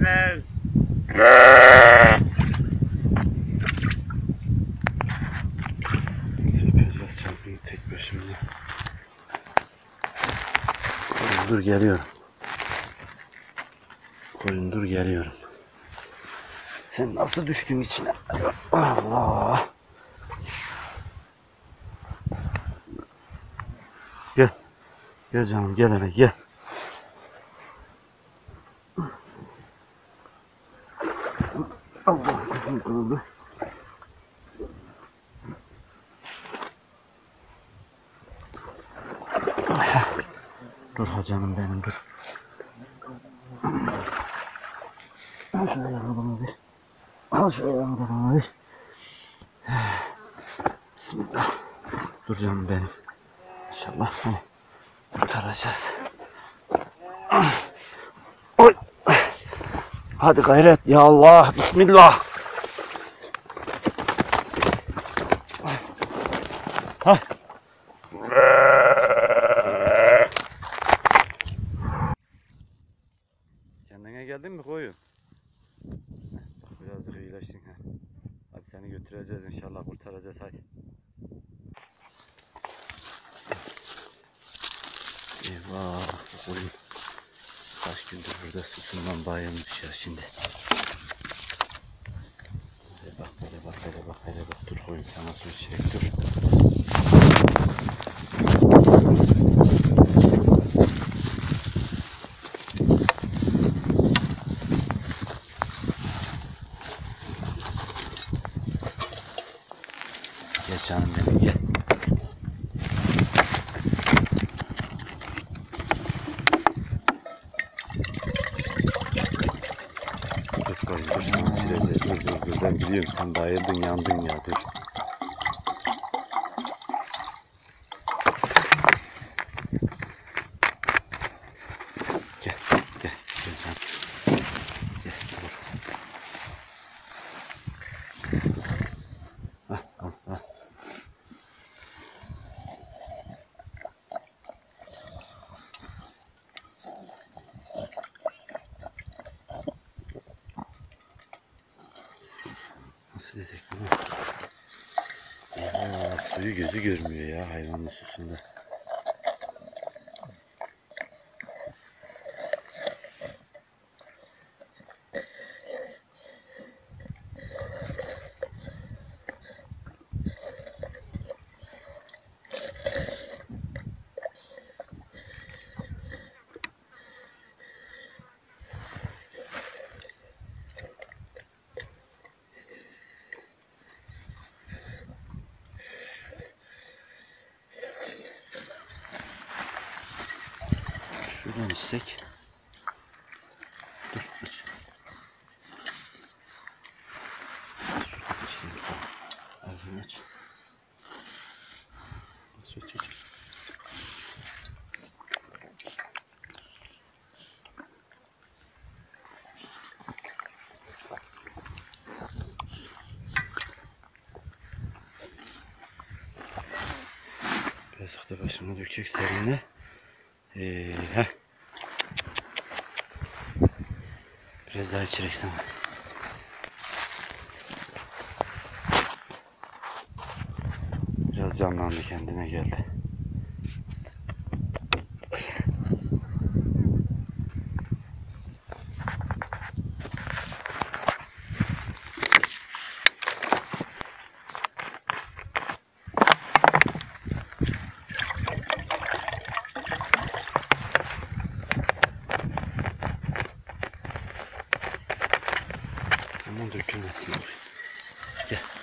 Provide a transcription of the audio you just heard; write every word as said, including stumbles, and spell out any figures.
Gel. Nasıl yapacağız şampiyonu tek başımıza? Koyun dur geliyorum. Koyun dur geliyorum. Sen nasıl düştün içine? Allah. Gel. Gel canım gel hele gel. Allah kuzum kırıldı. Dur ha canım benim dur. Al şöyle yanına bana ver. Al şöyle yanına bana ver. Bismillah. Dur canım benim. İnşallah seni kurtaracağız. Oy. Hadi gayret ya Allah. Bismillah. Ha. Kendine geldin mi koyun? Biraz iyileştin ha. Hadi seni götüreceğiz inşallah kurtaracağız hadi. Eyvah koyun. Kaç gündür burada susundan bayılmış ya şimdi. Böyle bak böyle bak böyle bak böyle bak dur koyun sana su içecek dur. Gel canım benim gel. Dur koyun dur sana içireceğiz dur dur dur ben biliyorum sen bayıldın yandın ya dur. Gel gel gel canım. Gel dur. Al al al. Nasıl dedik bunu? Eyvah, suyu gözü görmüyor ya hayvanın susunda. Şuradan içsek. Dur aç. Şuradan içelim. Ağzını aç. Aç aç aç. Birazcık da başıma dökecek serine. Ee, heh. Biraz daha içirek sana. Biraz canlandı kendine geldi. Aman dökülmesin. Gel.